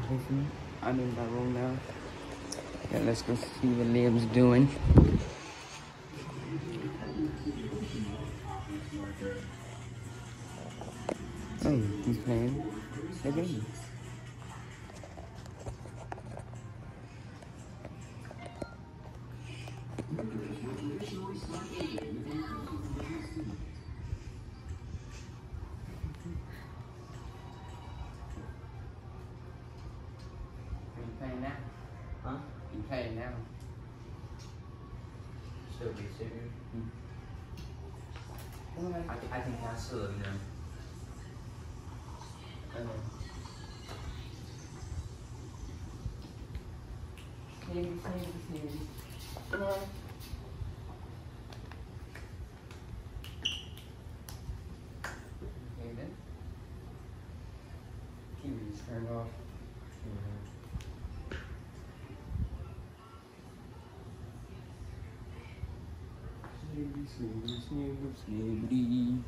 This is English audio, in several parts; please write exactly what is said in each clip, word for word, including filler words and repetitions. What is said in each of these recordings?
me. I'm in my room now. Yeah, let's go see what Liam's doing. Oh, he's playing the game. Are you playing now? Huh? You playing now? Should be serious. Mm. I, I think that's still in there. Snooty, snooty, snooty. Come on. Okay then. T V's turned off. Mm-hmm. Snooty, snooty, snooty, snooty.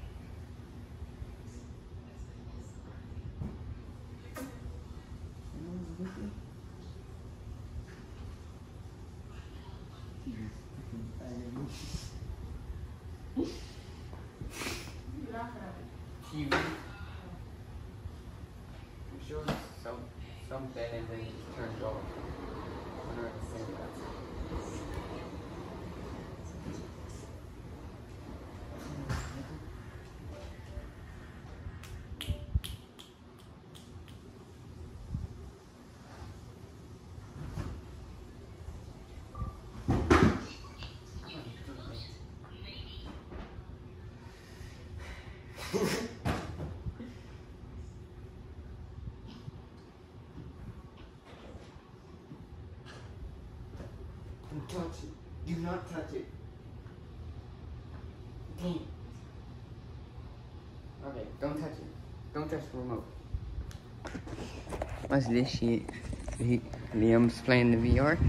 T V. I'm sure some something and then it turned off. I don't understand that. Don't touch it. Do not touch it. Damn. Okay, don't touch it. Don't touch the remote. What's this shit? He, Liam's playing the V R.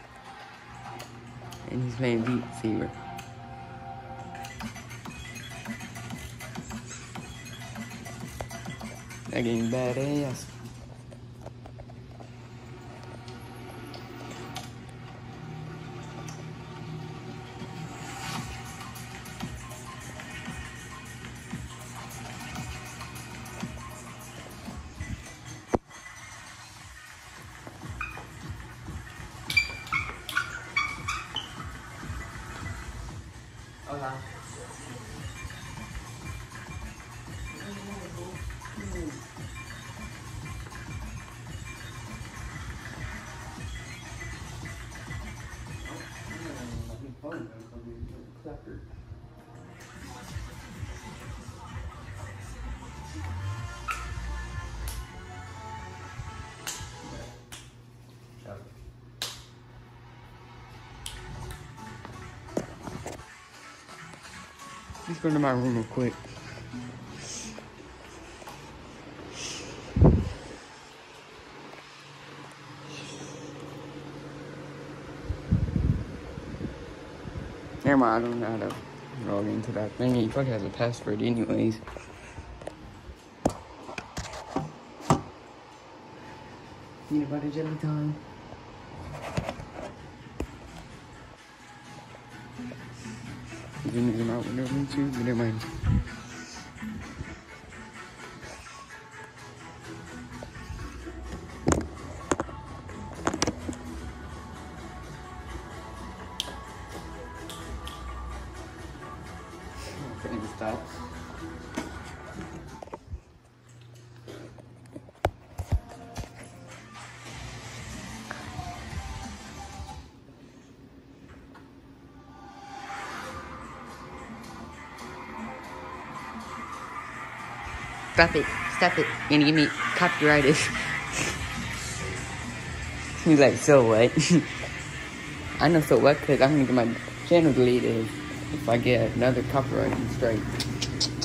And he's playing Beat Saber. That game badass. Hola. Let's go to my room real quick. Never mind, I don't know how to log into that thing. He probably has a password anyways. Peanut butter jelly time. Zoom them out whenever we choose, but never mind. Putting the stops. Stop it. Stop it. You're gonna get me copyrighted. He's like, so what? I know so what, because I'm gonna get my channel deleted if I get another copyright strike.